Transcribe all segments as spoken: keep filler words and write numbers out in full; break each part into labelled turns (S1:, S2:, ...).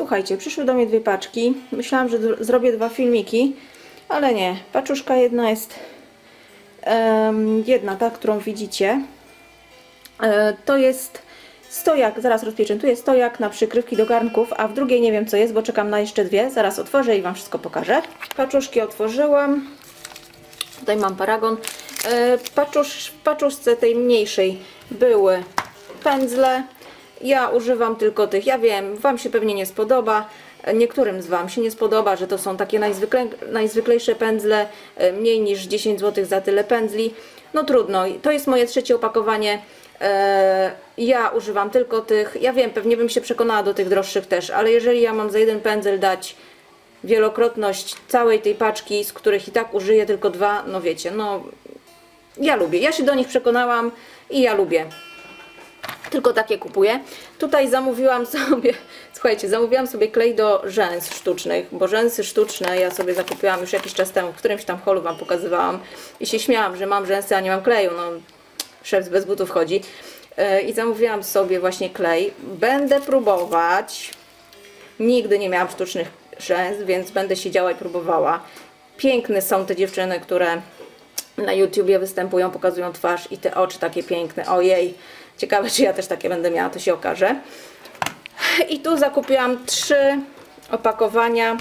S1: słuchajcie, przyszły do mnie dwie paczki. Myślałam, że zrobię dwa filmiki, ale nie. Paczuszka jedna jest um, jedna, ta, którą widzicie. E, to jest stojak, zaraz rozpieczętuję, stojak na przykrywki do garnków, a w drugiej nie wiem co jest, bo czekam na jeszcze dwie. Zaraz otworzę i Wam wszystko pokażę. Paczuszki otworzyłam. Tutaj mam paragon. E, paczusz, w paczuszce tej mniejszej były pędzle. Ja używam tylko tych, ja wiem, Wam się pewnie nie spodoba, niektórym z Wam się nie spodoba, że to są takie najzwykle, najzwyklejsze pędzle, mniej niż dziesięć złotych za tyle pędzli. No trudno, to jest moje trzecie opakowanie, ja używam tylko tych, ja wiem, pewnie bym się przekonała do tych droższych też, ale jeżeli ja mam za jeden pędzel dać wielokrotność całej tej paczki, z których i tak użyję tylko dwa, no wiecie, no ja lubię, ja się do nich przekonałam i ja lubię. Tylko takie kupuję. Tutaj zamówiłam sobie, słuchajcie, zamówiłam sobie klej do rzęs sztucznych, bo rzęsy sztuczne ja sobie zakupiłam już jakiś czas temu, w którymś tam holu Wam pokazywałam i się śmiałam, że mam rzęsy, a nie mam kleju, no szef bez butów chodzi. Yy, I zamówiłam sobie właśnie klej. Będę próbować, nigdy nie miałam sztucznych rzęs, więc będę siedziała i próbowała. Piękne są te dziewczyny, które na YouTubie występują, pokazują twarz i te oczy takie piękne, ojej. Ciekawe, czy ja też takie będę miała, to się okaże. I tu zakupiłam trzy opakowania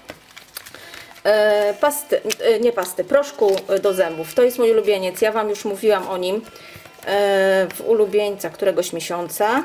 S1: e, pasty, e, nie pasty, proszku do zębów. To jest mój ulubieniec, ja Wam już mówiłam o nim e, w ulubieńca któregoś miesiąca.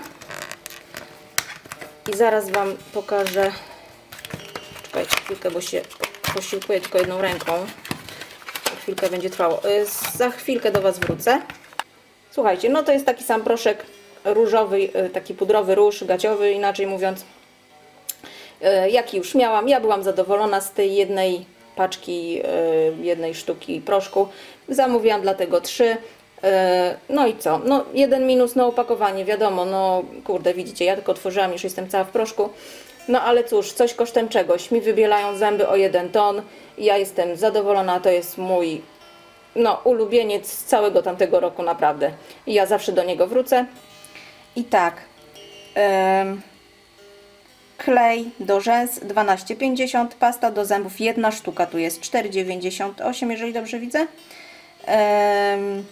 S1: I zaraz Wam pokażę. Czekajcie chwilkę, bo się posiłkuję tylko jedną ręką. Chwilkę będzie trwało. E, za chwilkę do Was wrócę. Słuchajcie, no to jest taki sam proszek różowy, taki pudrowy róż, gaciowy, inaczej mówiąc, jaki już miałam. Ja byłam zadowolona z tej jednej paczki, jednej sztuki proszku. Zamówiłam dlatego trzy. No i co? No jeden minus na opakowanie, wiadomo, no kurde, widzicie, ja tylko otworzyłam, już jestem cała w proszku. No ale cóż, coś kosztem czegoś. Mi wybielają zęby o jeden ton. Ja jestem zadowolona, to jest mój no, ulubieniec z całego tamtego roku, naprawdę. I ja zawsze do niego wrócę. I tak. Ym, klej do rzęs dwanaście pięćdziesiąt, pasta do zębów jedna sztuka, tu jest cztery dziewięćdziesiąt osiem, jeżeli dobrze widzę. Ym,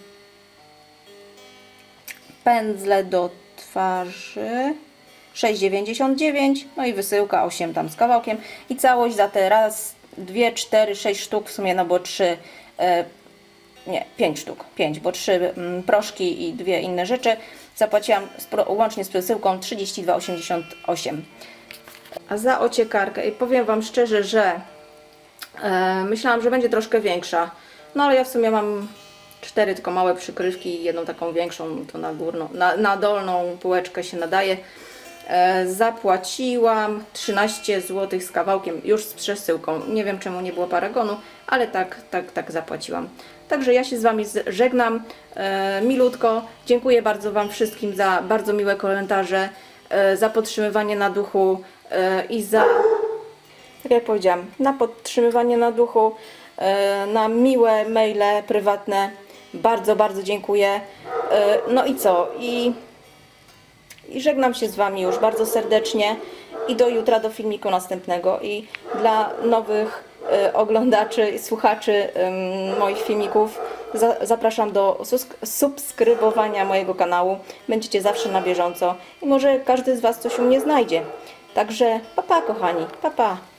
S1: pędzle do twarzy sześć dziewięćdziesiąt dziewięć, no i wysyłka osiem tam z kawałkiem. I całość za te raz, dwie, cztery, sześć sztuk, w sumie no bo trzy yy, nie, pięć sztuk, pięć, bo trzy mm, proszki i dwie inne rzeczy zapłaciłam łącznie z przesyłką trzydzieści dwa osiemdziesiąt osiem. A za ociekarkę, i powiem Wam szczerze, że e, myślałam, że będzie troszkę większa, no ale ja w sumie mam cztery tylko małe przykrywki i jedną taką większą, to na górną, na, na dolną półeczkę się nadaje. E, zapłaciłam trzynaście złotych z kawałkiem już z przesyłką. Nie wiem, czemu nie było paragonu, ale tak, tak, tak zapłaciłam. Także ja się z Wami żegnam e, milutko. Dziękuję bardzo Wam wszystkim za bardzo miłe komentarze, e, za podtrzymywanie na duchu e, i za, tak jak powiedziałam, na podtrzymywanie na duchu, e, na miłe maile prywatne. Bardzo, bardzo dziękuję. E, no i co? I, I żegnam się z Wami już bardzo serdecznie i do jutra, do filmiku następnego. I dla nowych oglądaczy i słuchaczy um, moich filmików za, zapraszam do subskrybowania mojego kanału. Będziecie zawsze na bieżąco i może każdy z Was coś u mnie znajdzie. Także pa pa, kochani, pa pa.